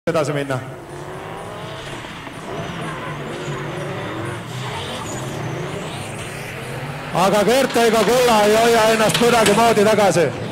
edasi minna. aga Gert ega Kulla ei hoia ennast kuidagimoodi tagasi.